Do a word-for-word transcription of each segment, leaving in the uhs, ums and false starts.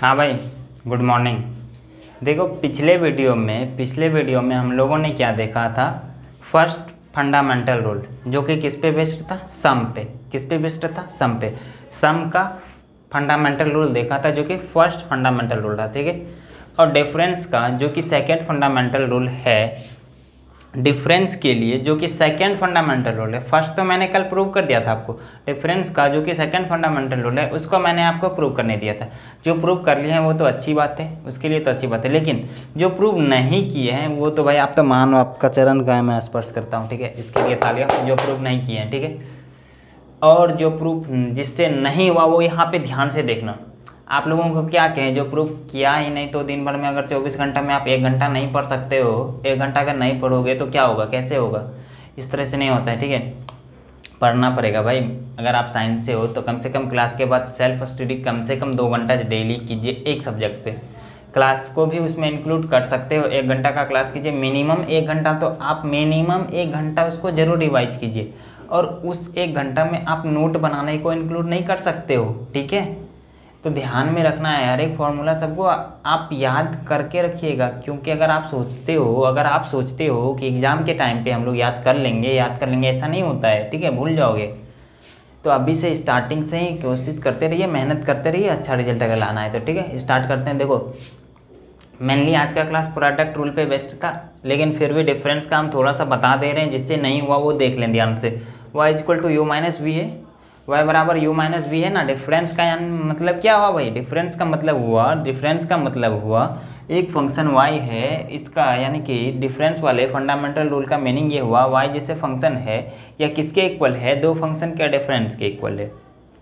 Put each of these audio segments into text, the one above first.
हाँ भाई, good morning. देखो पिछले वीडियो में पिछले वीडियो में हम लोगों ने क्या देखा था, फर्स्ट फंडामेंटल रूल, जो कि किस पे बेस्ड था, सम पे। किस पे बेस्ड था, सम पे। सम का फंडामेंटल रूल देखा था, जो कि फर्स्ट फंडामेंटल रूल था, ठीक है। और डिफरेंस का जो कि सेकेंड फंडामेंटल रूल है, डिफरेंस के लिए जो कि सेकंड फंडामेंटल रूल है। फर्स्ट तो मैंने कल प्रूव कर दिया था आपको। डिफरेंस का जो कि सेकंड फंडामेंटल रूल है, उसको मैंने आपको प्रूव करने दिया था। जो प्रूव कर लिए हैं वो तो अच्छी बात है, उसके लिए तो अच्छी बात है, लेकिन जो प्रूव नहीं किए हैं वो तो भाई आप तो मानो आपका चरण का मैं स्पर्श करता हूँ, ठीक है। इसके लिए तालियां। जो प्रूव नहीं किए हैं, ठीक है। और जो प्रूफ जिससे नहीं हुआ वो यहाँ पे ध्यान से देखना। आप लोगों को क्या कहें, जो प्रूफ किया ही नहीं, तो दिन भर में अगर चौबीस घंटा में आप एक घंटा नहीं पढ़ सकते हो, एक घंटा अगर नहीं पढ़ोगे तो क्या होगा, कैसे होगा। इस तरह से नहीं होता है, ठीक है। पढ़ना पड़ेगा भाई। अगर आप साइंस से हो तो कम से कम क्लास के बाद सेल्फ स्टडी कम से कम दो घंटा डेली कीजिए एक सब्जेक्ट पे। क्लास को भी उसमें इंक्लूड कर सकते हो, एक घंटा का क्लास कीजिए, मिनिमम एक घंटा तो आप मिनिमम एक घंटा उसको जरूर रिवाइज कीजिए। और उस एक घंटा में आप नोट बनाने को इंक्लूड नहीं कर सकते हो, ठीक है। तो ध्यान में रखना है यार, एक फॉर्मूला सबको आप याद करके रखिएगा, क्योंकि अगर आप सोचते हो अगर आप सोचते हो कि एग्ज़ाम के टाइम पे हम लोग याद कर लेंगे याद कर लेंगे ऐसा नहीं होता है, ठीक है, भूल जाओगे। तो अभी से स्टार्टिंग से ही कोशिश करते रहिए, मेहनत करते रहिए, अच्छा रिजल्ट अगर लाना है तो, ठीक है। स्टार्ट करते हैं। देखो मेनली आज का क्लास प्रोडक्ट रूल पे बेस्ट था, लेकिन फिर भी डिफरेंस का हम थोड़ा सा बता दे रहे हैं, जिससे नहीं हुआ वो देख लें ध्यान से। Y is equal to u minus v है, वाई बराबर यू माइनस वी है ना। डिफरेंस का यानी मतलब क्या हुआ भाई, डिफरेंस का मतलब हुआ डिफरेंस का मतलब हुआ एक फंक्शन y है, इसका यानी कि डिफरेंस वाले फंडामेंटल रूल का मीनिंग ये हुआ y जैसे फंक्शन है या किसके इक्वल है, दो फंक्शन के डिफरेंस के इक्वल है।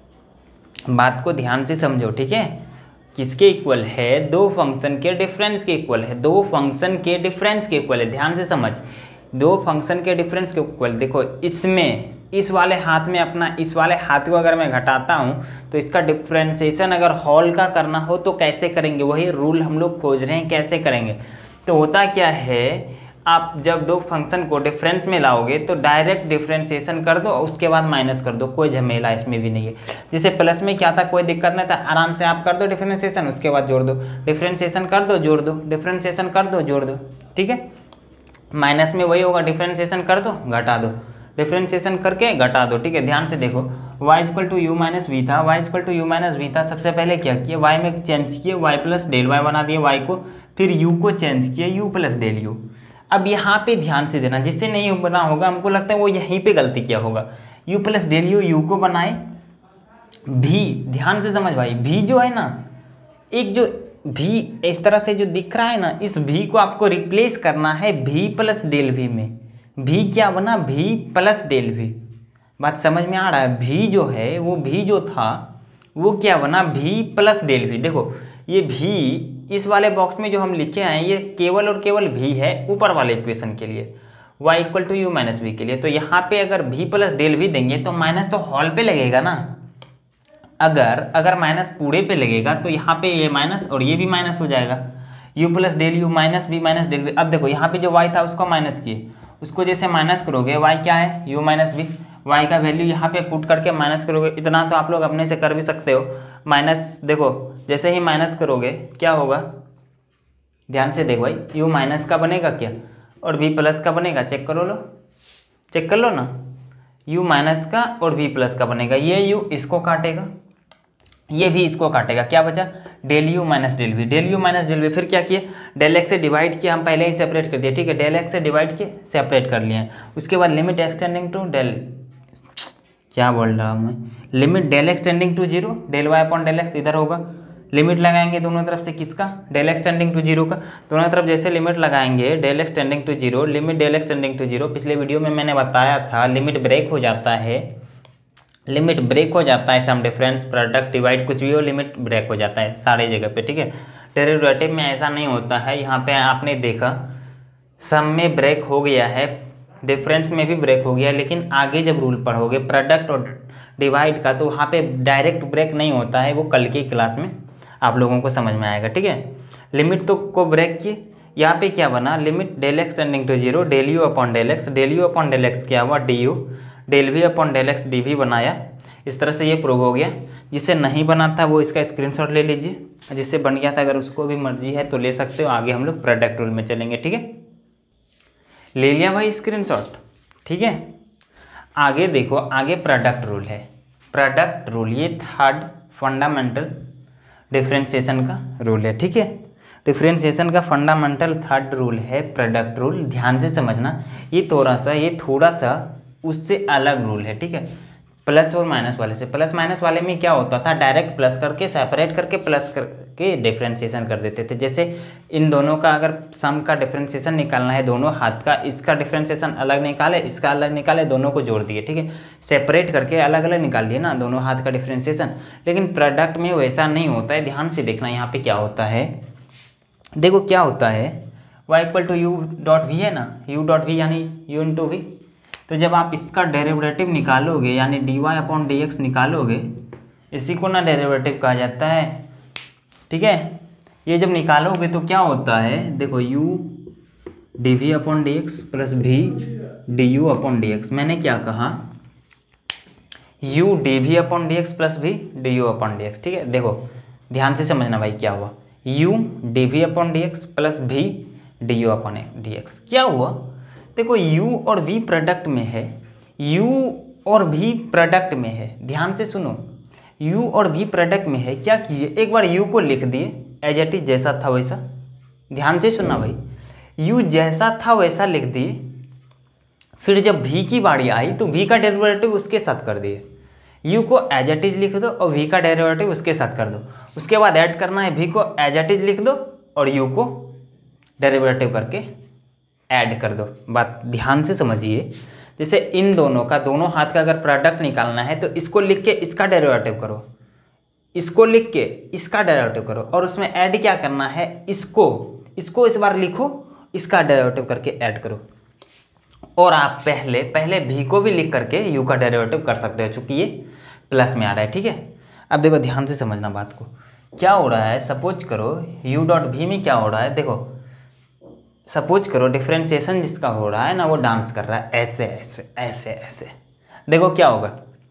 बात को ध्यान से समझो, ठीक है। किसके इक्वल है, दो फंक्शन के डिफरेंस के इक्वल है, दो फंक्शन के डिफरेंस के इक्वल है। ध्यान से समझ, दो फंक्शन के डिफरेंस के इक्वल। देखो इसमें इस वाले हाथ में अपना इस वाले हाथ को अगर मैं घटाता हूँ तो इसका डिफ्रेंसिएशन अगर होल का करना हो तो कैसे करेंगे, वही रूल हम लोग खोज रहे हैं, कैसे करेंगे। तो होता क्या है, आप जब दो फंक्शन को डिफरेंस में लाओगे तो डायरेक्ट डिफ्रेंसिएशन कर दो, उसके बाद माइनस कर दो, कोई झमेला इसमें भी नहीं है। जैसे प्लस में क्या था, कोई दिक्कत नहीं था, आराम से आप कर दो डिफ्रेंसिएशन, उसके बाद जोड़ दो, डिफ्रेंसिएशन कर दो जोड़ दो, डिफ्रेंसिएशन कर दो जोड़ दो, ठीक है। माइनस में वही होगा, डिफ्रेंसिएशन कर दो घटा दो, डिफ्रेंसिएशन करके घटा दो, ठीक है। ध्यान से देखो, y equal to u minus v था, y equal to u minus v था। सबसे पहले क्या किया, y में चेंज किए, y प्लस डेल वाई बना दिए y को, फिर u को चेंज किए, u प्लस डेल u। अब यहाँ पे ध्यान से देना, जिससे नहीं बना होगा हमको लगता है वो यहीं पे गलती किया होगा। u plus del u, u को बनाए v, ध्यान से समझ भाई, v जो है ना, एक जो v इस तरह से जो दिख रहा है ना, इस v को आपको रिप्लेस करना है v प्लस डेल v में। v क्या बना, v प्लस डेल v। बात समझ में आ रहा है, v जो है वो v जो था वो क्या बना, v प्लस डेल v। देखो ये v इस वाले बॉक्स में जो हम लिखे हैं ये केवल और केवल v है ऊपर वाले इक्वेशन के लिए, y equal to u minus v के लिए। तो यहाँ पे अगर v प्लस डेल v देंगे तो माइनस तो हॉल पे लगेगा ना। अगर अगर माइनस पूरे पे लगेगा तो यहाँ पे ये माइनस और ये भी माइनस हो जाएगा, u plus del u minus v minus del v। अब देखो यहाँ पे जो y था उसको माइनस किए, उसको जैसे माइनस करोगे, y क्या है, u माइनस v, y का वैल्यू यहाँ पे पुट करके माइनस करोगे। इतना तो आप लोग अपने से कर भी सकते हो। माइनस देखो जैसे ही माइनस करोगे क्या होगा, ध्यान से देखो भाई, u माइनस का बनेगा क्या और v प्लस का बनेगा, चेक करो लो चेक कर लो ना, u माइनस का और v प्लस का बनेगा। ये u इसको काटेगा, ये भी इसको काटेगा, क्या बचा, del u minus del v, del u minus del v. फिर क्या किए, डेल एक्स से डिवाइड किया, हम पहले ही सेपरेट कर दिए, ठीक है। डेल एक्स से डिवाइड किए, सेपरेट कर लिए हैं। उसके बाद लिमिट एक्सटेंडिंग टू डेल, क्या बोल रहा हूँ मैं, limit del x tending to zero, del y upon del x इधर होगा। लिमिट लगाएंगे दोनों तरफ से, किसका, del x tending to zero का। दोनों तरफ जैसे लिमिट लगाएंगे, del x tending to zero, limit del x tending to zero. पिछले वीडियो में मैंने बताया था लिमिट ब्रेक हो जाता है, लिमिट ब्रेक हो जाता है, सम डिफरेंस प्रोडक्ट डिवाइड कुछ भी हो, लिमिट ब्रेक हो जाता है सारे जगह पे, ठीक है। डेरिवेटिव में ऐसा नहीं होता है। यहाँ पे आपने देखा सम में ब्रेक हो गया है, डिफरेंस में भी ब्रेक हो गया है, लेकिन आगे जब रूल पढ़ोगे प्रोडक्ट और डिवाइड का तो वहाँ पे डायरेक्ट ब्रेक नहीं होता है, वो कल की क्लास में आप लोगों को समझ में आएगा, ठीक है। लिमिट तो को ब्रेक किए, यहाँ पे क्या बना, limit del x tending to zero, del u upon del x, del u upon del x क्या हुआ, d u, del v upon del x d v बनाया। इस तरह से ये प्रूव हो गया। जिसे नहीं बना था वो इसका स्क्रीनशॉट ले लीजिए। जिससे बन गया था, अगर उसको भी मर्जी है तो ले सकते हो। आगे हम लोग प्रोडक्ट रूल में चलेंगे, ठीक है। ले लिया भाई स्क्रीनशॉट, ठीक है। आगे देखो, आगे प्रोडक्ट रूल है। प्रोडक्ट रूल ये थर्ड फंडामेंटल डिफरेंशिएशन का रूल है, ठीक है। डिफरेंशिएशन का फंडामेंटल थर्ड रूल है प्रोडक्ट रूल। ध्यान से समझना, ये थोड़ा सा ये थोड़ा सा उससे अलग रूल है, ठीक है। प्लस और माइनस वाले से, प्लस माइनस वाले में क्या होता था, डायरेक्ट प्लस करके सेपरेट करके प्लस करके डिफरेंशिएशन कर देते थे। जैसे इन दोनों का अगर सम का डिफरेंशिएशन निकालना है, दोनों हाथ का, इसका डिफरेंशिएशन अलग निकाले, इसका अलग निकाले, दोनों को जोड़ दिए, ठीक है। सेपरेट करके अलग अलग निकाल दिए ना दोनों हाथ का डिफरेंशिएशन। लेकिन प्रोडक्ट में वैसा नहीं होता है। ध्यान से देखना यहाँ पे क्या होता है, देखो क्या होता है, y equal to u dot v है ना, u डॉट वी यानी u इंटू वी। तो जब आप इसका डेरिवेटिव निकालोगे यानी d y upon d x निकालोगे, इसी को ना डेरिवेटिव कहा जाता है, ठीक है। ये जब निकालोगे तो क्या होता है, देखो u d v upon d x plus v d u upon d x. मैंने क्या कहा, u d v upon d x plus v d u upon d x, ठीक है। देखो ध्यान से समझना भाई क्या हुआ, u d v upon d x plus v d u upon d x. क्या हुआ, देखो u और v प्रोडक्ट में है, u और v प्रोडक्ट में है। ध्यान से सुनो, u और v प्रोडक्ट में है। क्या किए, एक बार u को लिख दिए एज इट इज, जैसा था वैसा। ध्यान से सुनना भाई, u जैसा था वैसा लिख दिए। फिर जब v की बारी आई तो v का डेरिवेटिव उसके साथ कर दिए। u को एज इट इज लिख दो और v का डेरिवेटिव उसके साथ कर दो। उसके बाद ऐड करना है, v को एज इट इज लिख दो और u को डेरिवेटिव करके ऐड कर दो। बात ध्यान से समझिए, जैसे इन दोनों का, दोनों हाथ का अगर प्रोडक्ट निकालना है तो इसको लिख के इसका डेरिवेटिव करो, इसको लिख के इसका डेरिवेटिव करो, और उसमें ऐड क्या करना है, इसको इसको इस बार लिखो, इसका डेरिवेटिव करके ऐड करो। और आप पहले पहले भी को भी लिख करके यू का डेरिवेटिव कर सकते हो, चूंकि ये प्लस में आ रहा है, ठीक है। अब देखो ध्यान से समझना बात को, क्या हो रहा है, सपोज करो यू डॉट भी में क्या हो रहा है, देखो सपोज करो डिफरेंशिएशन जिसका हो रहा है ना, वो डांस कर रहा है ऐसे ऐसे ऐसे ऐसे। देखो क्या होगा,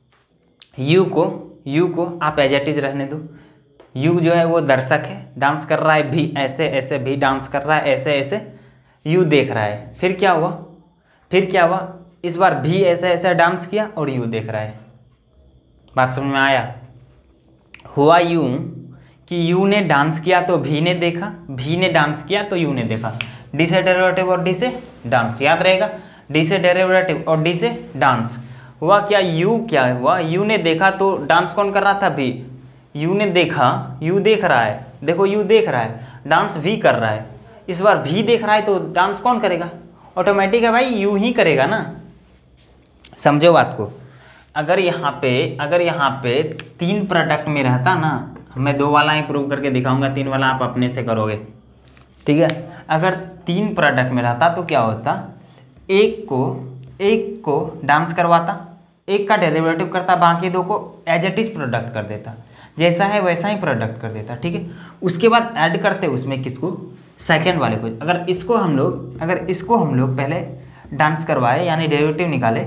u को u को आप एज इट इज रहने दो। u जो है वो दर्शक है, डांस कर रहा है, भी ऐसे ऐसे, भी डांस कर रहा है ऐसे ऐसे, u देख रहा है। फिर क्या हुआ, फिर क्या हुआ, इस बार भी ऐसे ऐसे डांस किया और u देख रहा है। बात समझ में आया, हुआ यूं कि u ने डांस किया तो v ने देखा, v ने डांस किया तो u ने देखा। डी से डेरिवेटिव और डी से डांस, याद रहेगा, डी से डेरिवेटिव और डी से डांस। हुआ क्या, u क्या हुआ, u ने देखा तो डांस कौन कर रहा था, v। u ने देखा, u देख रहा है, देखो u देख रहा है, डांस v कर रहा है। इस बार v देख रहा है तो डांस कौन करेगा, ऑटोमेटिक है भाई, u ही करेगा ना। समझो बात को। अगर यहाँ पे अगर यहाँ पे तीन प्रोडक्ट में रहता ना, मैं दो वाला ही प्रूव करके दिखाऊंगा, तीन वाला आप अपने से करोगे, ठीक है। अगर तीन प्रोडक्ट में रहता तो क्या होता, एक को एक को डांस करवाता, एक का डेरिवेटिव करता, बाकी दो को एज इट इज प्रोडक्ट कर देता, जैसा है वैसा ही प्रोडक्ट कर देता, ठीक है। उसके बाद ऐड करते उसमें किसको, सेकंड वाले को। अगर इसको हम लोग अगर इसको हम लोग पहले डांस करवाए यानी डेरिवेटिव निकाले,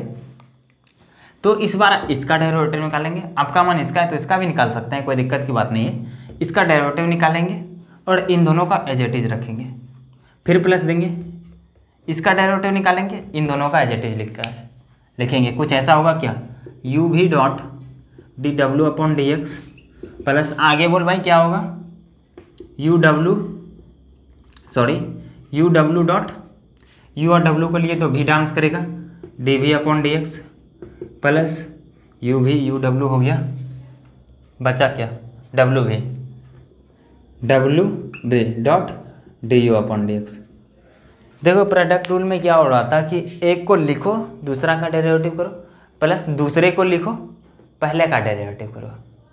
तो इस बार इसका डेरिवेटिव निकालेंगे। आपका मन इसका है तो इसका भी निकाल सकते हैं, कोई दिक्कत की बात नहीं है। इसका डेरिवेटिव निकालेंगे और इन दोनों का एज इट इज रखेंगे, फिर प्लस देंगे, इसका डेरिवेटिव निकालेंगे, इन दोनों का एज इट इज लिख कर लिखेंगे। कुछ ऐसा होगा क्या, यू भी dot D W upon d x plus, आगे बोल भाई क्या होगा, U W sorry U W dot, you और डब्ल्यू को लिए तो भी डांस करेगा, D v upon d x plus you भी यू डब्ल्यू हो गया, बचा क्या, डब्ल्यू भी W B dot d u upon d x. देखो प्रोडक्ट रूल में क्या हो रहा था कि एक को लिखो दूसरा का डेरिवेटिव करो, प्लस दूसरे को लिखो पहले का डेरिवेटिव करो।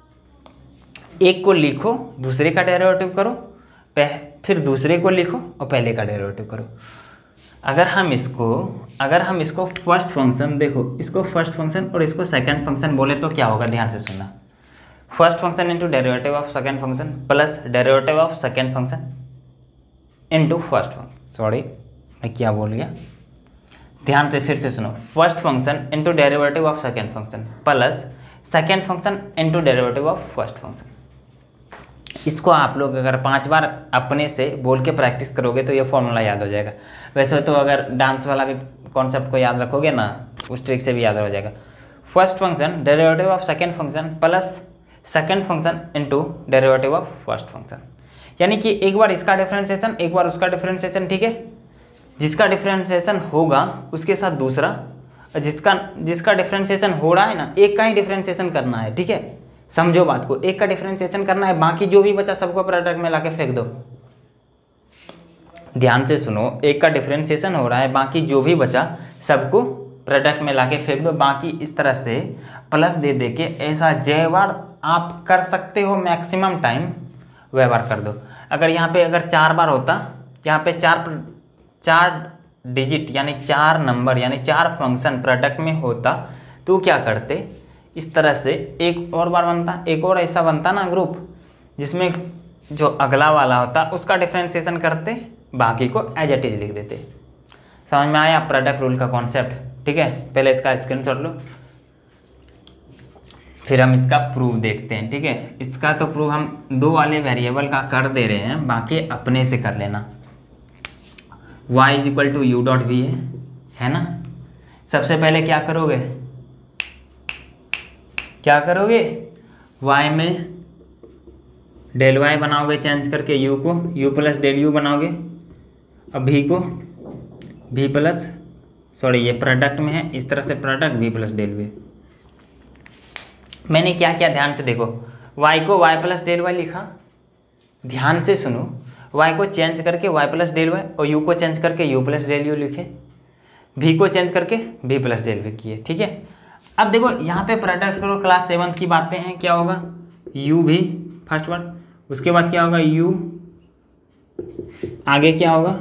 एक को लिखो दूसरे का डेरिवेटिव करो, फिर दूसरे को लिखो और पहले का डेरिवेटिव करो। अगर हम इसको अगर हम इसको फर्स्ट फंक्शन, देखो इसको फर्स्ट फंक्शन और इसको सेकंड फंक्शन बोले तो क्या होगा, ध्यान से सुनना। First function into derivative of second function plus derivative of second function into first function, sorry मैं क्या बोल गया, ध्यान से फिर से सुनो। First function into derivative of second function plus second function into derivative of first function. इसको आप लोग अगर पांच बार अपने से बोल के प्रैक्टिस करोगे तो ये फॉर्मूला याद हो जाएगा। वैसे तो अगर डांस वाला भी कॉन्सेप्ट को याद रखोगे ना, उस ट्रिक से भी याद हो जाएगा। First function derivative of second function plus second function into derivative of first function, यानी कि एक बार इसका डिफरेंशिएशन एक बार उसका डिफरेंशिएशन, ठीक है। जिसका डिफरेंशिएशन होगा उसके साथ दूसरा, जिसका जिसका डिफरेंशिएशन हो रहा है ना, एक का ही डिफरेंशिएशन करना है, ठीक है। समझो बात को, एक का डिफरेंशिएशन करना है, बाकी जो भी बचा सबको प्रोडक्ट में लाके फेंक दो। ध्यान से सुनो, एक का डिफरेंशिएशन हो रहा है, बाकी जो भी बचा सबको प्रोडक्ट में लाके फेंक दो। बाकी इस तरह से प्लस दे दे के ऐसा जय बार आप कर सकते हो, मैक्सिमम टाइम वह बार कर दो। अगर यहाँ पे अगर चार बार होता, यहाँ पे चार चार डिजिट यानी चार नंबर यानी चार फंक्शन प्रोडक्ट में होता तो क्या करते, इस तरह से एक और बार बनता, एक और ऐसा बनता ना ग्रुप, जिसमें जो अगला वाला होता उसका डिफरेंशिएशन करते, बाकी को एज इट इज लिख देते। समझ में आया प्रोडक्ट रूल का कॉन्सेप्ट, ठीक है। पहले इसका स्क्रीनशॉट लो, फिर हम इसका प्रूफ देखते हैं, ठीक है। इसका तो प्रूफ हम दो वाले वेरिएबल का कर दे रहे हैं, बाकी अपने से कर लेना। y is equal to u dot v है, है ना। सबसे पहले क्या करोगे, क्या करोगे y में डेल y बनाओगे चेंज करके u को, u प्लस डेल u बनाओगे। अब v को v प्लस सॉरी ये प्रोडक्ट में है, इस तरह से product v plus del v। मैंने क्या किया ध्यान से देखो, y को y प्लस डेल y लिखा, ध्यान से सुनो, y को चेंज करके y प्लस डेल y और u को चेंज करके u प्लस डेल u लिखे, v को चेंज करके v प्लस डेल v किए, ठीक है। अब देखो यहाँ पे प्रोडक्ट करो, क्लास सेवन्थ की बातें हैं, क्या होगा u भी फर्स्ट वर्ड, उसके बाद क्या होगा u, आगे क्या होगा,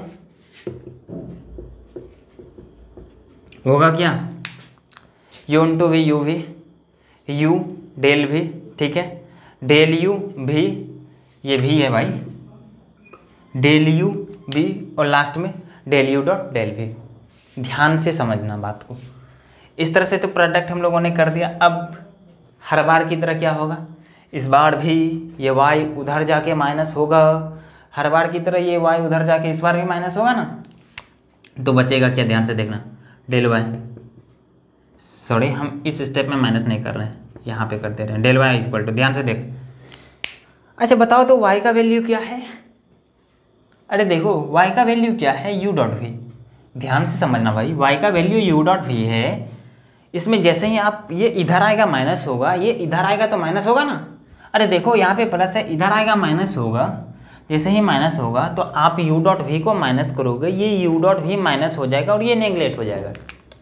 होगा क्या u into v, u v, u del v, ठीक है, डेल u भी, ये भी है भाई, डेल u भी, और लास्ट में del u dot del v। ध्यान से समझना बात को, इस तरह से तो प्रोडक्ट हम लोगों ने कर दिया। अब हर बार की तरह क्या होगा, इस बार भी ये y उधर जाके माइनस होगा, हर बार की तरह ये y उधर जाके इस बार भी माइनस होगा ना, तो बचेगा क्या, ध्यान से देखना, डेल y, सॉरी हम इस स्टेप में माइनस नहीं कर रहे हैं, यहाँ पे कर दे रहे हैं, del y is equal to, ध्यान से देख। अच्छा बताओ तो y का वैल्यू क्या है, अरे देखो y का वैल्यू क्या है, u डॉट वी। ध्यान से समझना भाई, y का वैल्यू u डॉट वी है। इसमें जैसे ही आप ये इधर आएगा माइनस होगा, ये इधर आएगा तो माइनस होगा ना। अरे देखो यहाँ पे प्लस है, इधर आएगा माइनस होगा, जैसे ही माइनस होगा तो आप u डॉट वी को माइनस करोगे, ये u डॉट वी माइनस हो जाएगा और ये नेगलेक्ट हो जाएगा।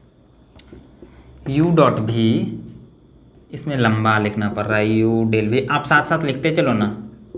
u डॉट वी, इसमें लंबा लिखना पड़ रहा है, u डेल वी, आप साथ साथ लिखते चलो ना।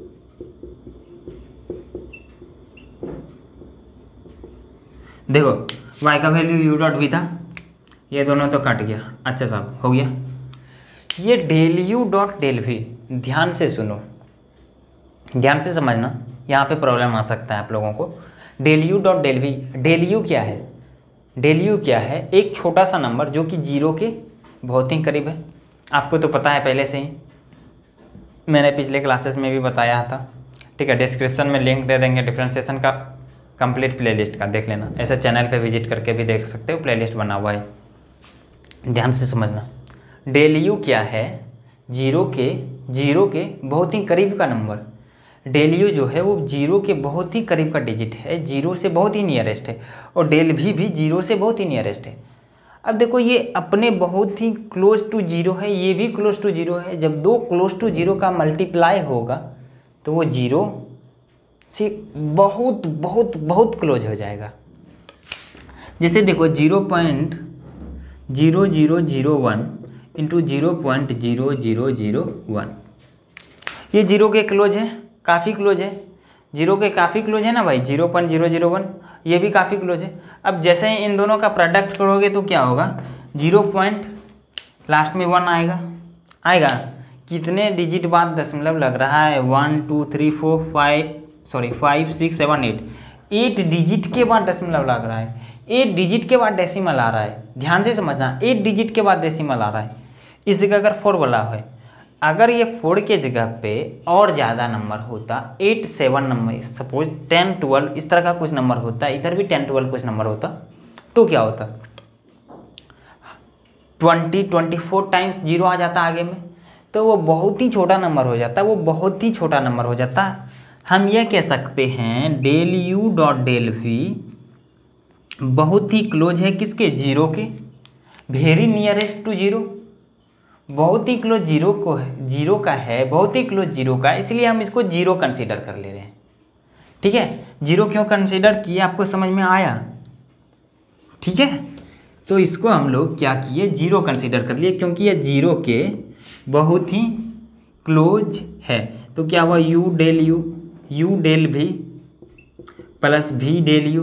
देखो y का वैल्यू u डॉट वी था, ये दोनों तो कट गया, अच्छा साहब हो गया। ये del u dot del v, ध्यान से सुनो, ध्यान से समझना, यहाँ पे प्रॉब्लम आ सकता है आप लोगों को। Del u dot del v, del u क्या है, डेल u क्या है, एक छोटा सा नंबर जो कि जीरो के बहुत ही करीब है। आपको तो पता है पहले से ही, मैंने पिछले क्लासेस में भी बताया था, ठीक है। डिस्क्रिप्शन में लिंक दे देंगे डिफरेंशिएशन का कंप्लीट प्लेलिस्ट का, देख लेना। ऐसे चैनल पे विजिट करके भी देख सकते हो, प्लेलिस्ट बना हुआ है। ध्यान से समझना, डेल u क्या है, जीरो के जीरो के बहुत ही करीब का नंबर। डेल u जो है वो जीरो के बहुत ही करीब का डिजिट है, जीरो से बहुत ही नियरेस्ट है, और डेल v भी जीरो से बहुत ही नियरेस्ट है। अब देखो ये अपने बहुत ही क्लोज टू जीरो है, ये भी क्लोज टू जीरो है। जब दो क्लोज टू जीरो का मल्टीप्लाई होगा तो वो जीरो से बहुत बहुत बहुत क्लोज हो जाएगा। जैसे देखो zero point zero zero zero one into zero point zero zero zero one, ये जीरो के क्लोज है, काफ़ी क्लोज है, जीरो के काफ़ी क्लोज है ना भाई, zero point zero zero one, ये भी काफ़ी क्लोज है। अब जैसे ही इन दोनों का प्रोडक्ट करोगे तो क्या होगा, जीरो पॉइंट लास्ट में वन आएगा, आएगा कितने डिजिट बाद दशमलव लग रहा है, one two three four five sorry five six seven eight, eight digit के बाद दशमलव लग रहा है, एट डिजिट के बाद डेसिमल आ रहा है। ध्यान से समझना, एट डिजिट के बाद डेसिमल आ रहा है। इस जगह अगर फोर बोला है, अगर ये फोर के जगह पे और ज़्यादा नंबर होता, eight seven number, suppose ten twelve इस तरह का कुछ नंबर होता, इधर भी टेन ट्वेल्व कुछ नंबर होता, तो क्या होता, twenty twenty four times zero आ जाता आगे में, तो वो बहुत ही छोटा नंबर हो जाता, वो बहुत ही छोटा नंबर हो जाता। हम ये कह सकते हैं del u dot del v बहुत ही क्लोज है किसके, जीरो के, वेरी नियरेस्ट टू जीरो, बहुत ही क्लोज जीरो को है, जीरो का है, बहुत ही क्लोज जीरो का, इसलिए हम इसको जीरो कंसीडर कर ले रहे हैं। ठीक है, जीरो क्यों कंसीडर किए आपको समझ में आया? ठीक है, तो इसको हम लोग क्या किए, जीरो कंसीडर कर लिए, क्योंकि ये जीरो के बहुत ही क्लोज है। तो क्या हुआ, u del u, u del भी प्लस भी डेल यू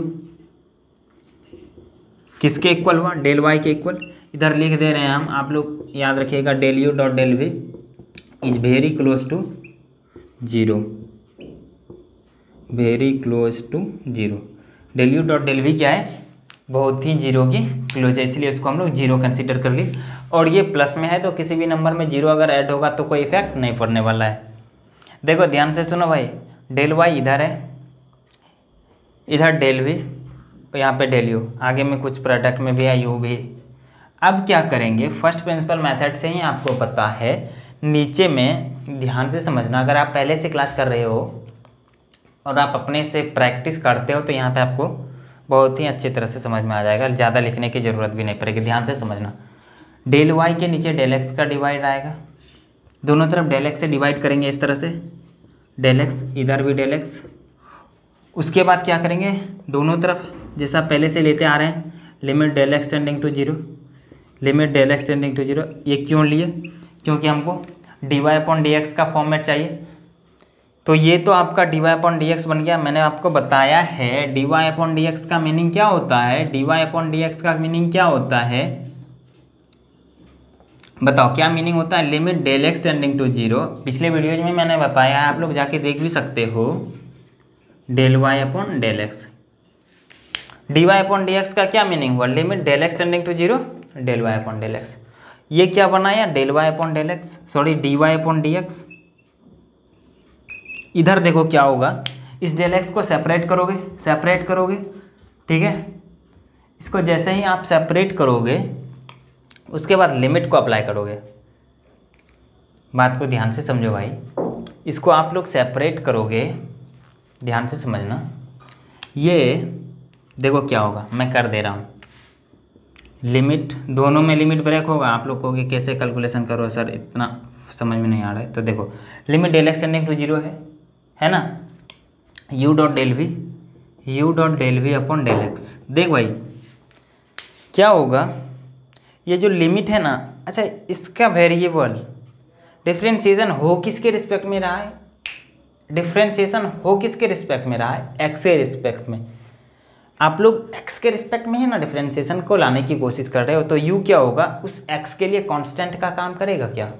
किसके इक्वल हुआ, डेल वाई के इक्वल। इधर लिख दे रहे हैं हम, आप लोग याद रखिएगा, del u dot del v is very close to zero, very close to zero. Del u dot del v क्या है, बहुत ही जीरो की क्लोज है, इसलिए उसको हम लोग जीरो कंसीडर कर लिए। और ये प्लस में है तो किसी भी नंबर में जीरो अगर ऐड होगा तो कोई इफेक्ट नहीं पड़ने वाला है। देखो ध्यान से सुनो भाई, डेल वाई इधर है, इधर डेल वी, यहाँ पे डेल यू, आगे में कुछ प्रोडक्ट में भी है यू भी। अब क्या करेंगे, फर्स्ट प्रिंसिपल मेथड से ही आपको पता है, नीचे में ध्यान से समझना, अगर आप पहले से क्लास कर रहे हो और आप अपने से प्रैक्टिस करते हो तो यहाँ पे आपको बहुत ही अच्छी तरह से समझ में आ जाएगा, ज़्यादा लिखने की ज़रूरत भी नहीं पड़ेगी। ध्यान से समझना, डेल वाई के नीचे डेल एक्स का डिवाइड आएगा, दोनों तरफ डेल एक्स से डिवाइड करेंगे इस तरह से, डेल एक्स, इधर भी डेल एक्स। उसके बाद क्या करेंगे, दोनों तरफ जैसा पहले से लेते आ रहे हैं, limit del x tending to zero, limit del x tending to zero. ये क्यों लिए, क्योंकि हमको d y upon d x का फॉर्मेट चाहिए। तो ये तो आपका d y upon d x बन गया। मैंने आपको बताया है d y upon d x का मीनिंग क्या होता है, d y upon d x का मीनिंग क्या होता है, बताओ क्या मीनिंग होता है, limit del x tending to zero. पिछले वीडियोज में मैंने बताया है, आप लोग जाके देख भी सकते हो, del y upon del x, d y upon d x का क्या मीनिंग हुआ, limit del x tending to zero, del y upon del x. ये क्या बनाया, del y upon del x, sorry d y upon d x. इधर देखो क्या होगा, इस डेल एक्स को सेपरेट करोगे, सेपरेट करोगे, ठीक है, इसको जैसे ही आप सेपरेट करोगे उसके बाद लिमिट को अप्लाई करोगे। बात को ध्यान से समझो भाई, इसको आप लोग सेपरेट करोगे, ध्यान से समझना, ये देखो क्या होगा, मैं कर दे रहा हूँ, लिमिट दोनों में लिमिट ब्रेक होगा। आप लोग कहोगे कैसे कैलकुलेशन करो सर, इतना समझ में नहीं आ रहा है। तो देखो limit del x tending to zero है है ना, u dot del v, u dot del v upon del x. देख भाई क्या होगा, ये जो लिमिट है ना, अच्छा इसका वेरिएबल डिफ्रेंशिएशन हो किसके रिस्पेक्ट में रहा है, डिफ्रेंशिएशन हो किसके रिस्पेक्ट में रहा है, एक्स के रिस्पेक्ट में। आप लोग x के रिस्पेक्ट में है ना डिफरेंशिएशन को लाने की कोशिश कर रहे हो, तो u क्या होगा, उस x के लिए कांस्टेंट का काम करेगा क्या।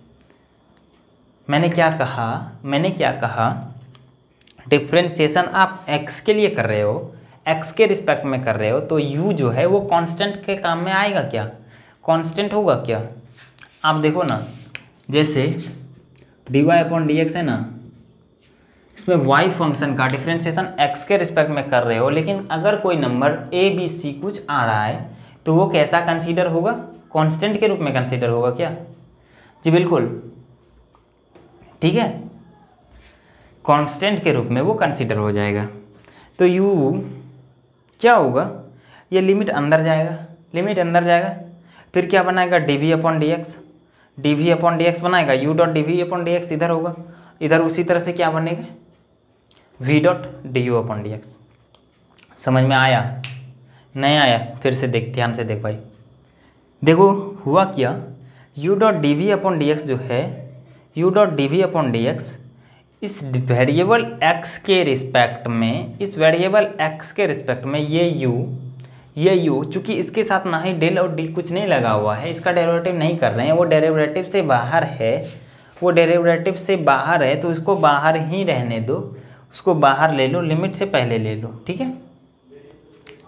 मैंने क्या कहा, मैंने क्या कहा, डिफरेंशिएशन आप x के लिए कर रहे हो, x के रिस्पेक्ट में कर रहे हो, तो u जो है वो कांस्टेंट के काम में आएगा क्या, कांस्टेंट होगा क्या। आप देखो ना, जैसे d y upon d x है ना, इसमें y फंक्शन का डिफरेंशिएशन x के रिस्पेक्ट में कर रहे हो, लेकिन अगर कोई नंबर a b c कुछ आ रहा है तो वो कैसा कंसीडर होगा, कांस्टेंट के रूप में कंसीडर होगा क्या, जी बिल्कुल, ठीक है, कांस्टेंट के रूप में वो कंसीडर हो जाएगा। तो u क्या होगा, ये लिमिट अंदर जाएगा, लिमिट अंदर जाएगा, फिर क्या बनाएगा, d v upon d x, d v upon d x बनाएगा, u dot d v upon d x इधर होगा, इधर उसी तरह से क्या बनेगा, v dot d u upon d x. समझ में आया, नहीं आया, फिर से देख, ध्यान से देख भाई, देखो हुआ क्या, u dot d v upon d x जो है, u dot d v upon d x इस वेरिएबल x के रिस्पेक्ट में, इस वेरिएबल x के रिस्पेक्ट में ये u, ये u चूँकि इसके साथ ना ही डेल और डी कुछ नहीं लगा हुआ है, इसका डेरिवेटिव नहीं कर रहे हैं, वो डेरिवेटिव से बाहर है, वो डेरिवेटिव से बाहर है, तो इसको बाहर ही रहने दो, उसको बाहर ले लो, लिमिट से पहले ले लो, ठीक है।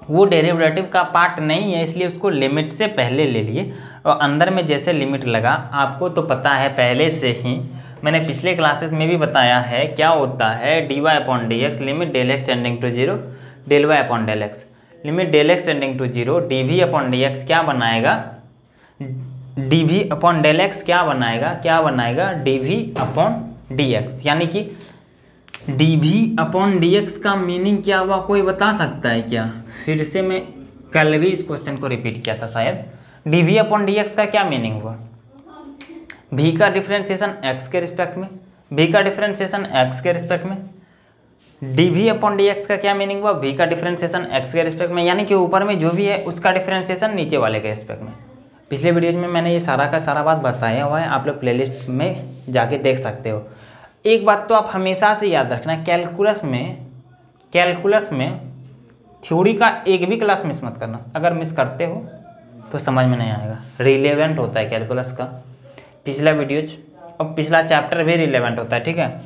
वो डेरिवेटिव का पार्ट नहीं है, इसलिए उसको लिमिट से पहले ले लिए। और अंदर में जैसे लिमिट लगा, आपको तो पता है पहले से ही, मैंने पिछले क्लासेस में भी बताया है क्या होता है d y upon d x limit del x tending to zero del y upon del x limit del x tending to zero d v upon d x क्या बनाएगा, d v upon del x क्या बनाएगा, क्या बनाएगा d v upon d x. यानी कि d v upon d x का meaning क्या हुआ, कोई बता सकता है क्या? फिर से मैं कल भी इस क्वेश्चन को रिपीट किया था शायद। D v upon d x का क्या मीनिंग हुआ? v का डिफरेंशिएशन x के रिस्पेक्ट में, v का डिफरेंशिएशन x के रिस्पेक्ट में। dv अपॉन डी एक्स का क्या मीनिंग हुआ? v का डिफरेंशिएशन x के रिस्पेक्ट में, यानी कि ऊपर में जो भी है उसका डिफरेंशिएशन नीचे वाले के रिस्पेक्ट में। पिछले वीडियोज में मैंने ये सारा का सारा बात बताया हुआ है, आप लोग प्लेलिस्ट में जाके देख सकते हो। एक बात तो आप हमेशा से याद रखना, कैलकुलस में कैलकुलस में थ्योरी का एक भी क्लास मिस मत करना। अगर मिस करते हो तो समझ में नहीं आएगा। रिलेवेंट होता है कैलकुलस का पिछला वीडियोज और पिछला चैप्टर भी रिलेवेंट होता है, ठीक है।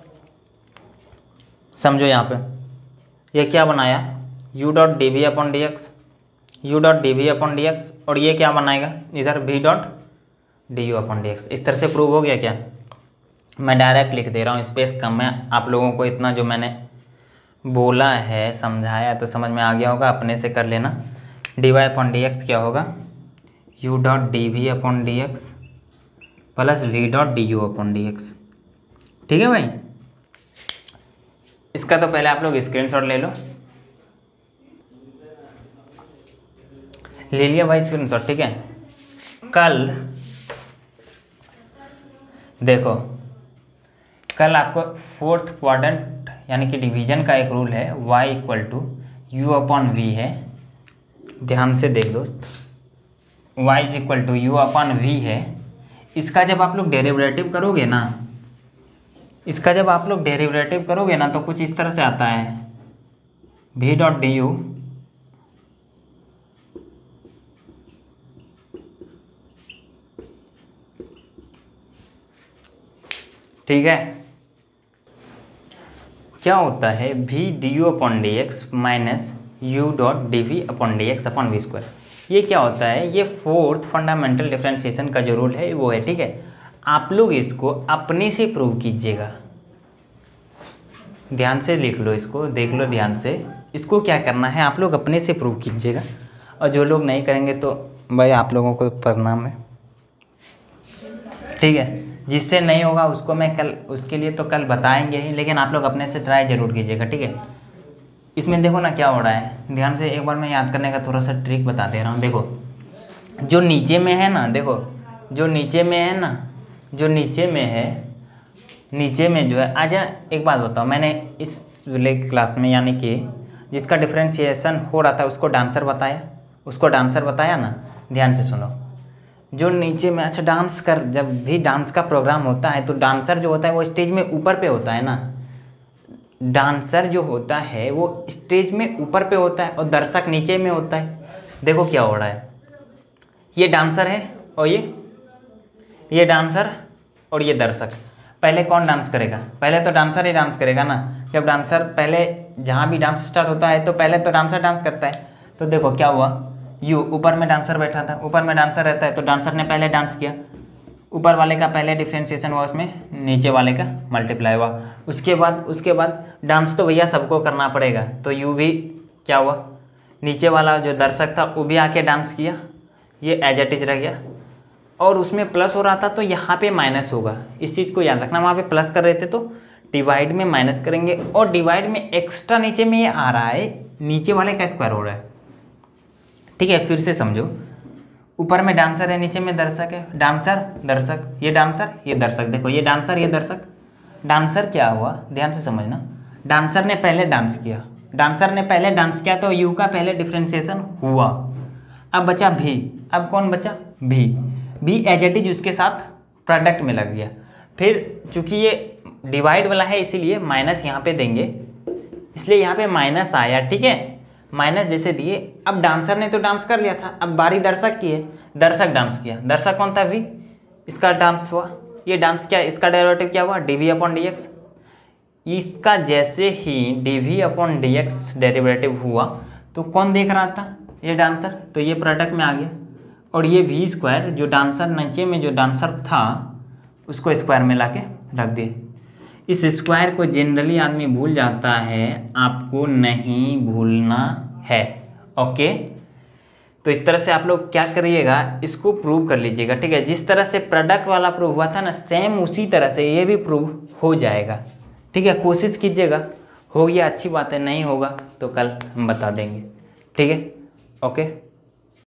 समझो यहाँ पे ये क्या बनाया, u dot d v upon d x, u dot d v upon d x, और ये क्या बनाएगा इधर v dot d u upon d x. इस तरह से प्रूव हो गया क्या? मैं डायरेक्ट लिख दे रहा हूँ, स्पेस कम है। आप लोगों को इतना जो मैंने बोला है समझाया तो समझ में आ गया होगा, अपने से कर लेना। D y upon d x क्या होगा, u dot d v upon d x plus v dot d u upon d x. ठीक है भाई, इसका तो पहले आप लोग स्क्रीनशॉट ले लो। ले लिया भाई स्क्रीनशॉट, ठीक है। कल देखो, कल आपको फोर्थ क्वाड्रेंट यानी कि डिवीजन का एक रूल है, y equal to u upon v है। ध्यान से देख दोस्त, y is equal to u upon v है। इसका जब आप लोग डेरिवेटिव करोगे ना, इसका जब आप लोग डेरिवेटिव करोगे ना तो कुछ इस तरह से आता है, v डॉट डी यू ठीक है। क्या होता है v d u upon d x minus u dot d v upon d x upon v square. ये क्या होता है, ये फोर्थ फंडामेंटल डिफरेंशिएशन का जो रूल है वो है, ठीक है। आप लोग इसको अपने से प्रूव कीजिएगा, ध्यान से लिख लो इसको, देख लो ध्यान से। इसको क्या करना है, आप लोग अपने से प्रूव कीजिएगा, और जो लोग नहीं करेंगे तो भाई आप लोगों को परिणाम है, ठीक है। जिससे नहीं होगा उसको मैं कल, उसके लिए तो कल बताएंगे ही, लेकिन आप लोग अपने से ट्राई जरूर कीजिएगा, ठीक है। इसमें देखो ना क्या हो रहा है, ध्यान से एक बार मैं याद करने का थोड़ा सा ट्रिक बता दे रहा हूँ। देखो जो नीचे में है ना, देखो जो नीचे में है ना, जो नीचे में है, नीचे में जो है, आजा एक बात बताओ, मैंने इस वाले क्लास में यानी कि जिसका डिफरेंशिएशन हो रहा था उसको डांसर बताया, उसको डांसर बताया ना। ध्यान से सुनो, जो नीचे में, अच्छा डांस कर, जब भी डांस का प्रोग्राम होता है तो डांसर जो होता है वो स्टेज में ऊपर पे होता है ना। डांसर जो होता है वो स्टेज में ऊपर पे होता है और दर्शक नीचे में होता है। देखो क्या हो रहा है, ये डांसर है और ये ये डांसर और ये दर्शक। पहले कौन डांस करेगा? पहले तो डांसर ही डांस करेगा ना। जब डांसर पहले, जहाँ भी डांस स्टार्ट होता है तो पहले तो डांसर डांस करता है। तो देखो क्या हुआ, यू ऊपर में डांसर बैठा था, ऊपर में डांसर रहता है तो डांसर ने पहले डांस किया, ऊपर वाले का पहले डिफरेंशिएशन हुआ, उसमें नीचे वाले का मल्टीप्लाई हुआ। उसके बाद उसके बाद डांस तो भैया सबको करना पड़ेगा, तो यू भी क्या हुआ, नीचे वाला जो दर्शक था वो भी आके डांस किया, ये एज इट इज रह गया। और उसमें प्लस हो रहा था तो यहाँ पे माइनस होगा, इस चीज़ को याद रखना। वहाँ पे प्लस कर रहे थे तो डिवाइड में माइनस करेंगे, और डिवाइड में एक्स्ट्रा नीचे में ये आ रहा है, नीचे वाले का स्क्वायर हो रहा है, ठीक है। फिर से समझो, ऊपर में डांसर है, नीचे में दर्शक है, डांसर दर्शक, ये डांसर ये दर्शक। देखो ये डांसर ये दर्शक। डांसर क्या हुआ, ध्यान से समझना, डांसर ने पहले डांस किया, डांसर ने पहले डांस किया तो यू का पहले डिफरेंशिएशन हुआ। अब बचा भी, अब कौन बचा, भी भी एज इट इज उसके साथ प्रोडक्ट में लग गया। फिर चूंकि ये डिवाइड वाला है इसीलिए माइनस यहाँ पे देंगे, इसलिए यहाँ पे माइनस आया, ठीक है। माइनस जैसे दिए, अब डांसर ने तो डांस कर लिया था, अब बारी दर्शक की है, दर्शक डांस किया। दर्शक कौन था, वी, इसका डांस हुआ, ये डांस क्या, इसका डेरिवेटिव क्या हुआ, d v upon d x. इसका जैसे ही d v upon d x derivative हुआ तो कौन देख रहा था, ये डांसर, तो ये प्रोडक्ट में आ गया। और ये वी स्क्वायर जो डांसर नीचे में जो डांसर था उसको स्क्वायर में लाके रख दिए। इस स्क्वायर को जनरली आदमी भूल जाता है, आपको नहीं भूलना है। ओके, तो इस तरह से आप लोग क्या करिएगा, इसको प्रूव कर लीजिएगा। ठीक है, जिस तरह से प्रोडक्ट वाला प्रूव हुआ था ना, सेम उसी तरह से ये भी प्रूव हो जाएगा। ठीक है, कोशिश कीजिएगा, हो गया अच्छी बात है, नहीं होगा तो कल हम बता देंगे। ठीक है, ओके।